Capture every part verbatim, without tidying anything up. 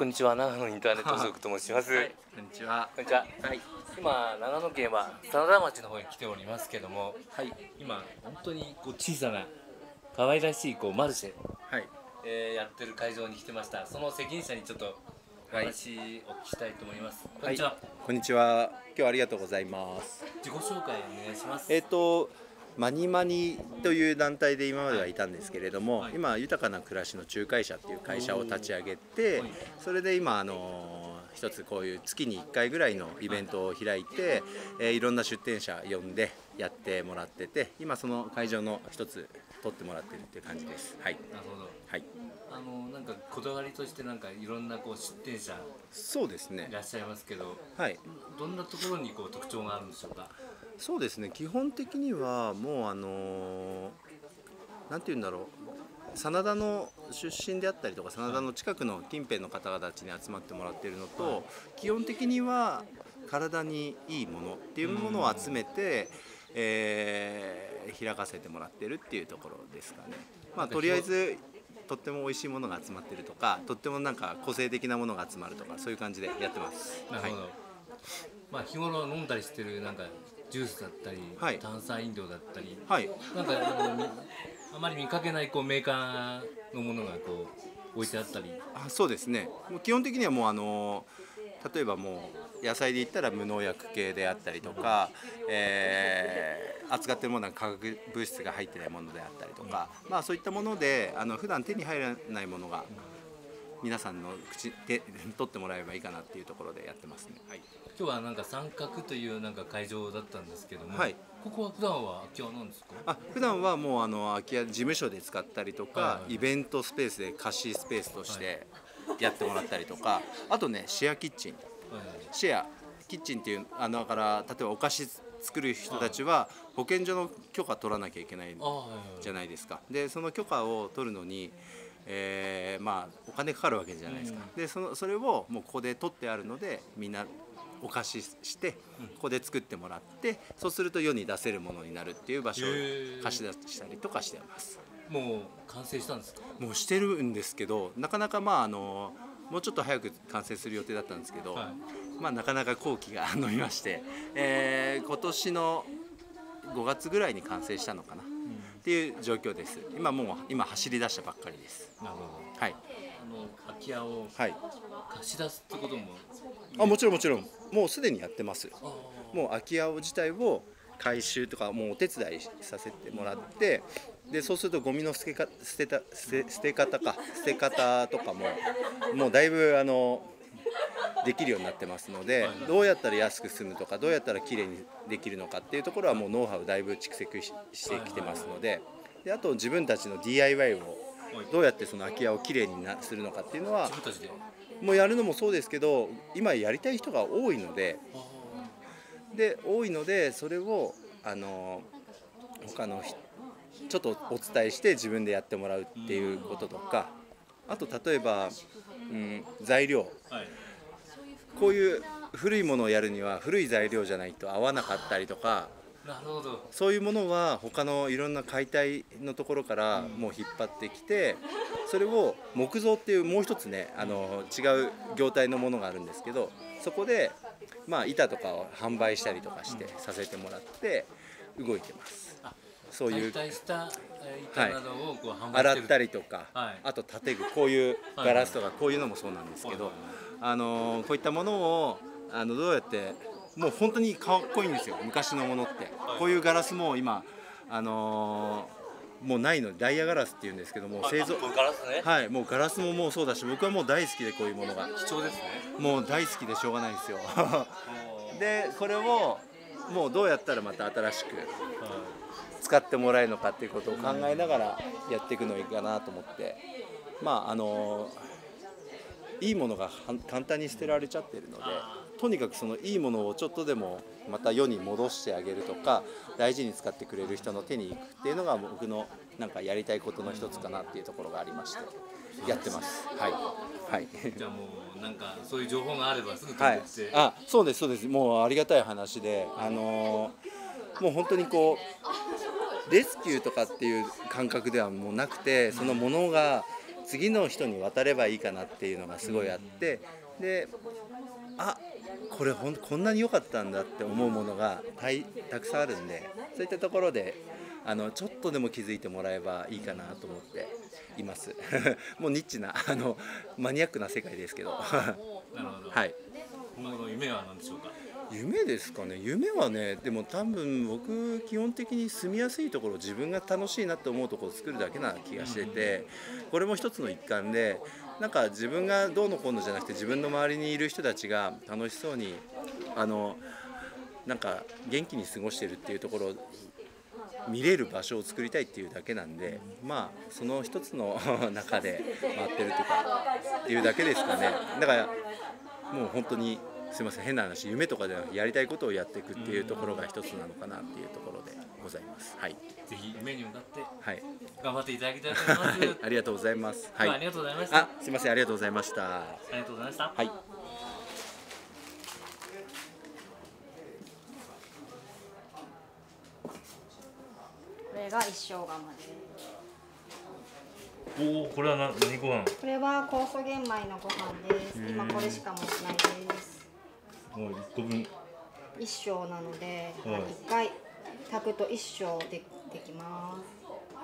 こんにちは、長野インターネット族と申します。 はい、こんにちは。 こんにちは。 はい。 今長野県は真田町の方に来ておりますけども、 はい。 今本当にこう小さな可愛らしいこうマルシェ、 はい。 えー、やってる会場に来てました。その責任者にちょっとお話お聞きしたいと思います。こんにちは。はい、 こんにちは。今日はありがとうございます。 自己紹介お願いします。 えっとマニマニという団体で今まではいたんですけれども、はい、今豊かな暮らしの仲介者っていう会社を立ち上げて、それで今あの一つこういう月にいっかいぐらいのイベントを開いて、えー、いろんな出店者呼んでやってもらってて、今その会場の一つ取ってもらってるっていう感じです。はい。 なるほど。 はい。 あのなんかこだわりとしてなんかいろんなこう出店者そうですね。 いらっしゃいますけど、 はい。 どんなところにこう特徴があるんでしょうか。 そうですね。基本的にはもうあのなんて言うんだろう。真田の出身であったりとか真田の近くの近辺の方々に集まってもらっているのと、はい、基本的には体にいいものっていうものを集めて、えー、開かせてもらってるっていうところですかね。まあとりあえずとっても美味しいものが集まってるとか、とってもなんか個性的なものが集まるとか、そういう感じでやってます。 なるほど。はい、まあ日頃飲んだりしてるなんかジュースだったり、はい、炭酸飲料だったり、はい、なんかあまり見かけないこうメーカーのものがこう置いてあったり。 あ、そうですね。もう基本的にはもうあの例えばもう野菜で言ったら無農薬系であったりとか、えー、扱っているものは化学物質が入ってないものであったりとか、まあそういったものであの普段手に入らないものが皆さんの口で取ってもらえばいいかなっていうところでやってますね。はい、 今日はなんか三角というなんか会場だったんですけども、はい、ここは普段は空き家なんですか？ あ、普段はもうあの空き家事務所で使ったりとか、はいはい、イベントスペースで貸しスペースとしてやってもらったりとか、はい、あとねシェアキッチン、はいはい、シェアキッチンっていうあのだから例えばお菓子作る人たちは保健所の許可取らなきゃいけないじゃないですか。でその許可を取るのにえー、まあお金かかるわけじゃないですか。でそのそれをもうここで取ってあるのでみんなお貸ししてここで作ってもらって、そうすると世に出せるものになるっていう場所を貸し出したりとかしてます。 もう完成したんですか？ もうしてるんですけど、なかなかまああのもうちょっと早く完成する予定だったんですけど、はい、まあなかなか工期が伸びまして、えー、今年のごがつぐらいに完成したのかなっていう状況です。今もう今走り出したばっかりです。 なるほど。 はい。 あの空き家を貸し出すってことも、 あ、もちろんもちろんもうすでにやってます。もう空き家を自体を回収とかもうお手伝いさせてもらって、でそうするとゴミの捨てか捨てた捨て捨て方か捨て方とかももうだいぶあのできるようになってますので、どうやったら安く済むとかどうやったらきれいにできるのかっていうところはもうノウハウだいぶ蓄積してきてますので、であと自分たちの ディーアイワイ をどうやってその空き家をきれいにするのかっていうのはもうやるのもそうですけど、今やりたい人が多いのでで多いのでそれをあの他のちょっとお伝えして自分でやってもらうっていうこととか、あと例えば、うん、材料、はい、こういう古いものをやるには古い材料じゃないと合わなかったりとか、 なるほど、 そういうものは他のいろんな解体のところからもう引っ張ってきて、それを木造っていうもう一つねあの違う業態のものがあるんですけど、そこでまあ板とかを販売したりとかしてさせてもらって動いてます。 そういう解体した板などをこう販売してる、 洗ったりとか、 はい、 あと建具こういうガラスとかこういうのもそうなんですけど、あのこういったものをあのどうやってもう本当にかっこいいんですよ昔のものって。こういうガラスも今あのー、もうないのでダイヤガラスっていうんですけども、製造ガラスね、 はい、もうガラスももうそうだし、僕はもう大好きでこういうものが貴重ですね。 もう大好きでしょうがないんですよでこれをもうどうやったらまた新しく使ってもらえるのかっていうことを考えながらやっていくのがいいかなと思って、まああのー、いいものが簡単に捨てられちゃってるので、とにかくそのいいものをちょっとでもまた世に戻してあげるとか大事に使ってくれる人の手に行くっていうのが僕のなんかやりたいことの一つかなっていうところがありましてやってます。はい、はい、 じゃあもうなんかそういう情報があればすぐ取ってきて、はい、あ、そうですそうです、もうありがたい話で、あのー、もう本当にこうレスキューとかっていう感覚ではもうなくて、そのものが次の人に渡ればいいかなっていうのがすごいあって、であこれほんこんなに良かったんだって思うものがたいたくさんあるんで、そういったところであのちょっとでも気づいてもらえばいいかなと思っていますもうニッチなあのマニアックな世界ですけどなるほど。 はい、 今後の夢は何でしょうか。 夢ですかね。夢はね、でも多分僕基本的に住みやすいところ、自分が楽しいなって思うところを作るだけな気がしてて、これも一つの一環で、なんか自分がどうのこうのじゃなくて、自分の周りにいる人たちが楽しそうにあのなんか元気に過ごしてるっていうところを見れる場所を作りたいっていうだけなんで、まあその一つの中で回ってるとかっていうだけですかね。だからもう本当にすみません、変な話、夢とかではなくやりたいことをやっていくっていうところが一つなのかなっていうところでございます。はい。 ぜひ夢に向かってはい頑張っていただきたいと思います。はい、 ありがとうございます。はい。 ありがとうございました。 あ、すみません、ありがとうございました。 ありがとうございました。 はい。 これが一生釜です。 おお、これはな何ご飯？ これは酵素玄米のご飯です。今これしか持ってないです。 もう一個分。 一升なので、 はい、 一回炊くと一升でできます。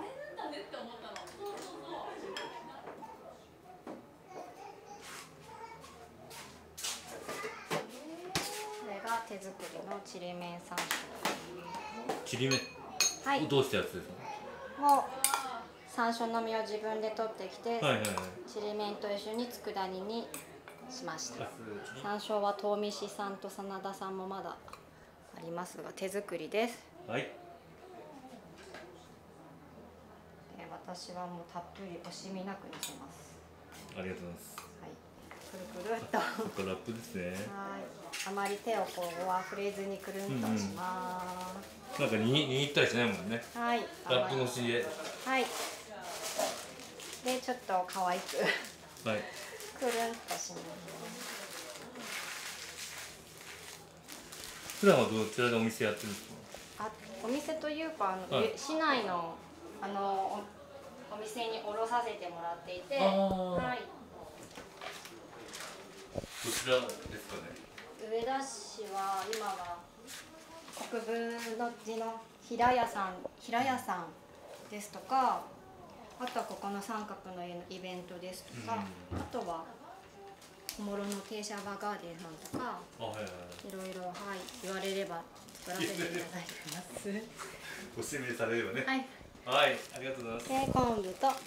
これが手作りのちりめん山椒。 ちりめん。 はい。 どうしたやつですか？ もう山椒の実を自分で取ってきて、 はいはいはい、 ちりめんと一緒に佃煮にしました。山椒は東御市産と真田産もまだありますが手作りです。 はい。 私はもうたっぷり惜しみなくのせます。 ありがとうございます。 はい。くるくるっと。 そっかラップですね。 はい。あまり手をこうは触れずにくるんとします。 うんうん、なんかに握ったりしないもんね。 はい。 ラップのしで。 はい。でちょっと可愛く。 はい。 くるんとします。 普段はどちらでお店やってるんですか？ あ、お店というかあの、はい、市内のあのお店に卸させてもらっていて、はい。 どちらですかね。 上田市は今は国分の寺の平屋さん、平屋さんですとか、あとはここの三角の家のイベントですとか、うん、あとは小諸の停車場ガーデンさんとか、はいはいはい、いろいろ、はい、言われれば作らせていただいてます。 ご指名されればね。 はい。 はい、ありがとうございます。 で、昆布と、はい、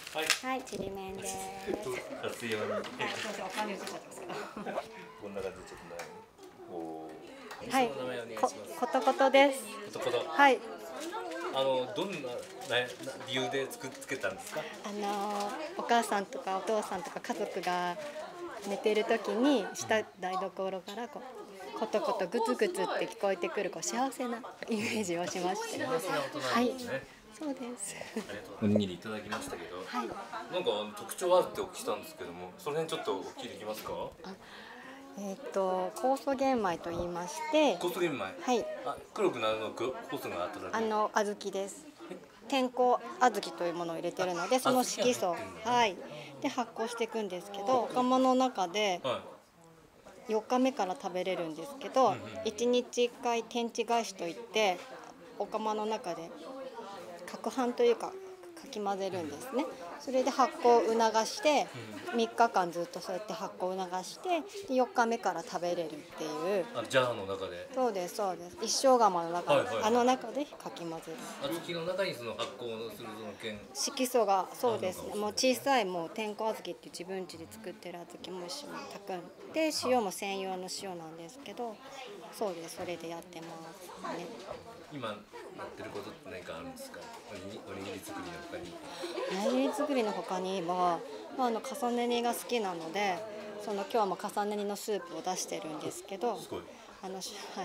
はい、ちりめんです。 撮影はね。はい、 そうそう、お金つけちゃってますから。 こんな感じでちょっとね。おー。はい、こ、ことことです。 ことこと。 はい。 あの、どんな、理由で作っつけたんですか。 あの、お母さんとかお父さんとか家族が寝てる時に、下台所からこう。ことことグツグツって聞こえてくるこう幸せなイメージをしまして。 幸せな大人なんですね。はい、 そうです。 おにぎりいただきましたけど、はい、なんか特徴あるってお聞きしたんですけども、その辺ちょっとお聞きできますか？ あ、えっと酵素玄米と言いまして、 酵素玄米。はい。あ、黒くなるの酵素があっただけ。 あの小豆です。天候小豆というものを入れてるので、その色素、はい、で発酵していくんですけど、お釜の中で。はい、よっかめから食べれるんですけど、いちにちいっかい天地返しといってお釜の中で攪拌というかかき混ぜるんですね。それで発酵を促してみっかかんずっとそうやって発酵を促してよっかめから食べれるっていう。 あ、ジャーの中で。そうですそうです。一升釜の中、はいはいはい、あの中でかき混ぜる。 小豆の中にその発酵するその件。 色素がそうです。もう小さいもう天候小豆っていう自分家で作ってる小豆も一緒に炊くんで、塩も専用の塩なんですけど、そうです。それでやってますね。 今やってることって何かあるんですか？おにぎり作りの他に。 おにぎり作りの他には、まあ、あの重ね煮が好きなので、その今日も重ね煮のスープを出してるんですけど、あの、はい、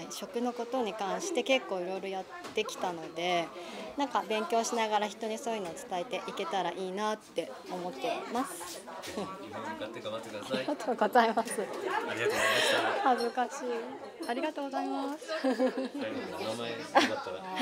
食のことに関して結構いろいろやってきたので、なんか勉強しながら人にそういうのを伝えていけたらいいなって思っています。 夢に向かって頑張ってください。 ありがとうございます。 ありがとうございました。 恥ずかしい。ありがとうございます。 名前よかったら。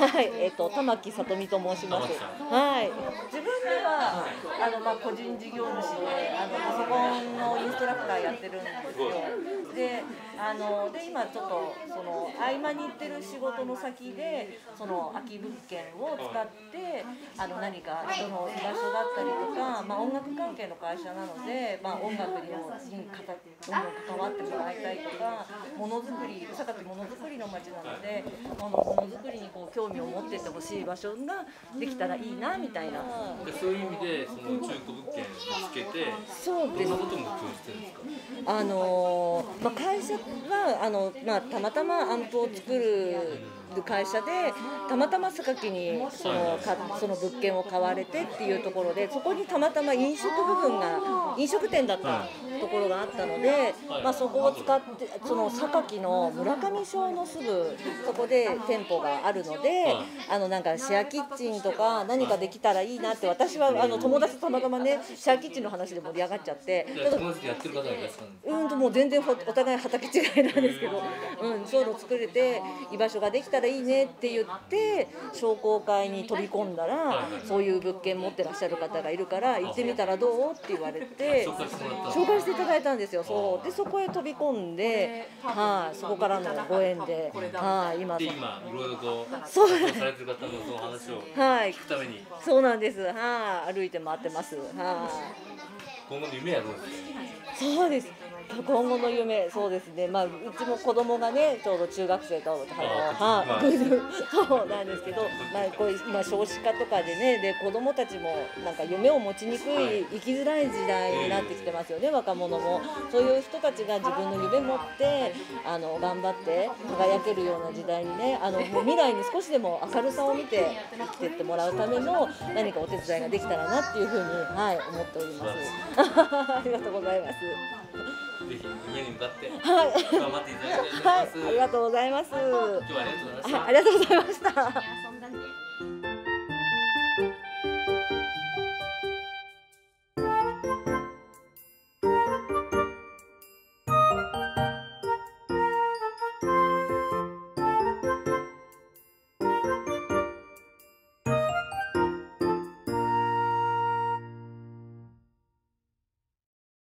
はい、えっ、ー、と玉木さとみと申します。はい。自分ではあのまあ個人事業主であのパソコンのインストラクターやってるんですよ。で、あので今ちょっとその合間に行ってる仕事の先でその空き物件を使ってあの何か人の居場所だったりとか、まあ音楽関係の会社なので、まあ音楽にもにかたどんどん関わってもらいたいとか、ものづくり、佐賀ってものづくりの街なので、ものづくりにこう興味を持っていってほしい場所ができたらいいなみたいな。 そういう意味でその中古物件を見つけて、 そうです。 どんなことを目標にしてるんですか。 あのまあ会社はあのまあたまたまアンプを作る会社でたまたま榊にそのかその物件を買われてっていうところで、そこにたまたま飲食部分が飲食店だったところがあったので、まあそこを使ってその榊の村上町のすぐそこで店舗があるので、あのなんかシェアキッチンとか何かできたらいいなって、私はあの友達とたまたまねシェアキッチンの話で盛り上がっちゃって、うんともう全然お互い畑違いなんですけど、うんそういうの作れて居場所ができたらいいねって言って商工会に飛び込んだら、そういう物件持ってらっしゃる方がいるから行ってみたらどうって言われて紹介していただいたんですよ。そうでそこへ飛び込んで、はい、そこからのご縁で、はい、今今いろいろとそうされてる方のその話を聞くために、 そうなんです。はい、歩いて回ってます。はい。 今後の夢はどうですか。 そうです。今後の夢、そうですね。まあうちも子供がね、ちょうど中学生とあの、はい、そうなんですけど、まあこう今少子化とかでね、で子供たちもなんか夢を持ちにくい、生きづらい時代になってきてますよね。若者もそういう人たちが自分の夢持ってあの頑張って輝けるような時代にね、あのもう未来に少しでも明るさを見て生きていってもらうための何かお手伝いができたらなっていうふうに、はい、思っております。ありがとうございます。 ぜひ夢に向かって頑張っていただきたいと思います。 はい、ありがとうございます。 今日はありがとうございました。 ありがとうございました。